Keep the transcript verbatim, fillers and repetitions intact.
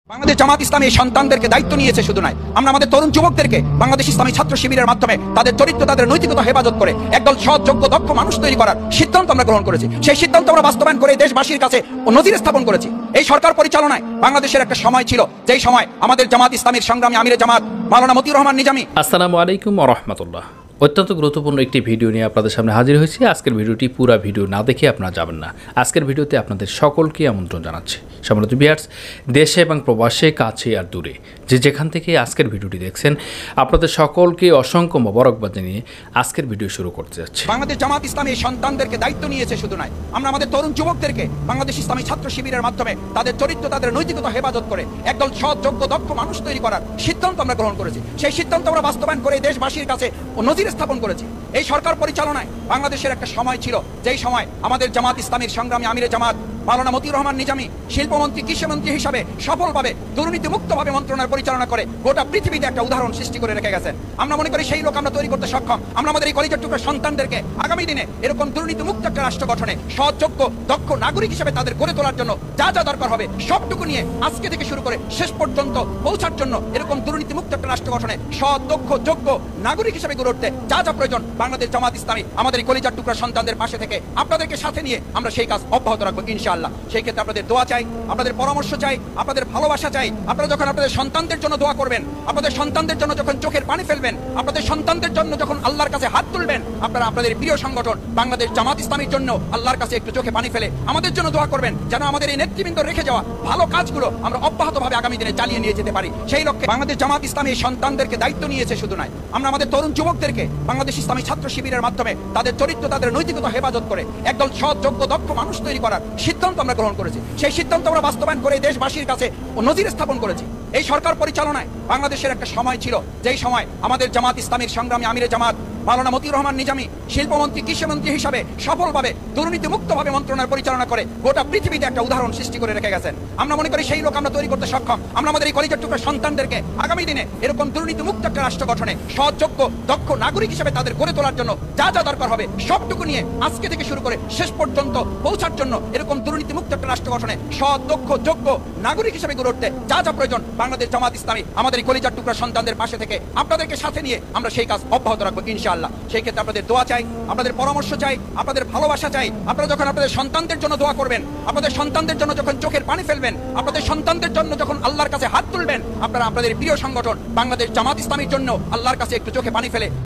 বাংলাদেশ জামাত ইসলামী এই সন্তানদেরকে দায়িত্ব নিয়েছে শুধু নয়, আমরা আমাদের তরুণ যুবকদেরকে বাংলাদেশ ইসলামী ছাত্র শিবিরের মাধ্যমে তাদের চরিত্র, তাদের নৈতিকতা হেফাজত করে একদল সৎ, যোগ্য, দক্ষ মানুষ তৈরি করার সিদ্ধান্ত আমরা গ্রহণ করেছি। সেই সিদ্ধান্ত আমরা বাস্তবায়ন করে দেশবাসীর কাছে নজির স্থাপন করেছি। এই সরকার পরিচালনায় বাংলাদেশের একটা সময় ছিল, যেই সময় আমাদের জামাত ইসলামীর সংগ্রামী আমিরে জামাত মাওলানা মতিউর রহমান নিজামী। আসসালামু আলাইকুম ওয়া রাহমাতুল্লাহ। অত্যন্ত গুরুত্বপূর্ণ একটি ভিডিও নিয়ে আপনাদের সামনে হাজির হয়েছি। আজকের ভিডিওটি পুরো ভিডিও না দেখে আপনারা যাবেন না। আজকের ভিডিওতে আপনাদের সকলকে আমন্ত্রণ জানাচ্ছি। সম্মানিত ভিউয়ার্স, দেশে এবং প্রবাসে, কাছে আর দূরে, যে যেখান থেকে আজকের ভিডিওটি দেখছেন, আপনাদের সকলকে অসংখ্য মোবারকবাদ জানিয়ে আজকের ভিডিও শুরু করতে যাচ্ছি। বাংলাদেশ জামাত ইসলামী এই সন্তানদেরকে দায়িত্ব নিয়েছে শুধু নয়, আমরা আমাদের তরুণ যুবকদেরকে বাংলাদেশ ইসলামী ছাত্র শিবিরের মাধ্যমে তাদের চরিত্র, তাদের নৈতিকতা হেফাজত করে একদল সৎ, যোগ্য, দক্ষ মানুষ তৈরি করার সিদ্ধান্ত আমরা গ্রহণ করেছি। সেই সিদ্ধান্ত আমরা বাস্তবায়ন করে দেশবাসীর কাছে নজির স্থাপন করেছি। এই সরকার পরিচালনায় বাংলাদেশের একটা সময় ছিল, যেই সময় আমাদের জামাত ইসলামীর সংগ্রামী আমিরে জামাত মাওলানা মতিউর রহমান নিজামী শিল্পমন্ত্রী, কৃষিমন্ত্রী হিসাবে সফলভাবে দুর্নীতি মুক্তভাবে মন্ত্রণালয় পরিচালনা করে গোটা পৃথিবীতে একটা উদাহরণ সৃষ্টি করে রেখে গেছেন। আমরা মনে করি সেই লোক আমরা তৈরি করতে সক্ষম। আমরা আমাদের এই কলেজের টুকরা সন্তানদেরকে আগামী দিনে এরকম দুর্নীতি মুক্ত একটা রাষ্ট্র গঠনে সৎযোগ্য, দক্ষ নাগরিক হিসেবে তাদের গড়ে তোলার জন্য যা যা দরকার হবে সবটুকু নিয়ে আজকে থেকে শুরু করে শেষ পর্যন্ত পৌঁছার জন্য এরকম দুর্নীতি মুক্ত একটা রাষ্ট্র গঠনে সৎ, দক্ষ, যোগ্য নাগরিক হিসেবে গড়ে উঠতে যা যা প্রয়োজন বাংলাদেশ জামাত ইসলামী আমাদের এই কলেজের টুকরা সন্তানদের পাশে থেকে আপনাদেরকে সাথে নিয়ে আমরা সেই কাজ অব্যাহত রাখবো ইনশাআল্লাহ। সেই ক্ষেত্রে আপনাদের দোয়া চাই, আপনাদের পরামর্শ চাই, আপনাদের ভালোবাসা চাই। আপনারা যখন আপনাদের সন্তানদের জন্য দোয়া করবেন, আপনাদের সন্তানদের জন্য যখন চোখের পানি ফেলবেন, আপনাদের সন্তানদের জন্য যখন আল্লাহর কাছে হাত তুলবেন, আপনারা আপনাদের প্রিয় সংগঠন বাংলাদেশ জামাত ইসলামীর জন্য আল্লাহর কাছে একটু চোখে পানি ফেলে আমাদের জন্য দোয়া করবেন, যেন আমাদের এই নেতৃবৃন্দ রেখে যাওয়া ভালো কাজগুলো আমরা অব্যাহতভাবে আগামী দিনে চালিয়ে নিয়ে যেতে পারি। সেই লক্ষ্যে বাংলাদেশ জামাত ইসলামী এই সন্তানদেরকে দায়িত্ব নিয়েছে শুধু নয়, আমরা আমাদের তরুণ যুবকদেরকে বাংলাদেশ ইসলামী ছাত্র শিবিরের মাধ্যমে তাদের চরিত্র, তাদের নৈতিকতা হেফাজত করে একদল সৎ, যোগ্য, দক্ষ মানুষ তৈরি করার সিদ্ধান্ত আমরা গ্রহণ করেছি। সেই সিদ্ধান্ত আমরা বাস্তবায়ন করে দেশবাসীর কাছে নজির স্থাপন করেছি। এই সরকার পরিচালনায় বাংলাদেশের একটা সময় ছিল, যেই সময় আমাদের জামাত ইসলামীর সংগ্রামী আমিরে জামাত মাওলানা মতিউর রহমান নিজামী শিল্পমন্ত্রী, কৃষিমন্ত্রী হিসাবে সফলভাবে দুর্নীতি মুক্তভাবে মন্ত্রণালয় পরিচালনা করে গোটা পৃথিবীতে একটা উদাহরণ সৃষ্টি করে রেখে গেছেন। আমরা মনে করি সেই লোক আমরা তৈরি করতে সক্ষম। আমরা আমাদের এই কলেজের টুকরা সন্তানদেরকে আগামী দিনে এরকম দুর্নীতি মুক্ত একটা রাষ্ট্র গঠনে সৎযোগ্য, দক্ষ নাগরিক হিসেবে তাদের গড়ে তোলার জন্য যা যা দরকার হবে সবটুকু নিয়ে আজকে থেকে শুরু করে শেষ পর্যন্ত পৌঁছার জন্য এরকম দুর্নীতি মুক্ত একটা রাষ্ট্র গঠনে সৎ, দক্ষ, যোগ্য নাগরিক হিসেবে গড়ে উঠতে যা যা প্রয়োজন বাংলাদেশ জামাত ইসলামী আমাদের এই কলেজের টুকরা সন্তানদের পাশে থেকে আপনাদেরকে সাথে নিয়ে আমরা সেই কাজ অব্যাহত রাখবো ইনশাআল্লাহ। সেই ক্ষেত্রে আপনাদের দোয়া চাই, আপনাদের পরামর্শ চাই, আপনাদের ভালোবাসা চাই। আপনারা যখন আপনাদের সন্তানদের জন্য দোয়া করবেন, আপনাদের সন্তানদের জন্য যখন চোখের পানি ফেলবেন, আপনাদের সন্তানদের জন্য যখন আল্লাহর কাছে হাত তুলবেন, আপনারা আপনাদের প্রিয় সংগঠন বাংলাদেশ জামাত ইসলামীর জন্য আল্লাহর কাছে একটু চোখে পানি ফেলে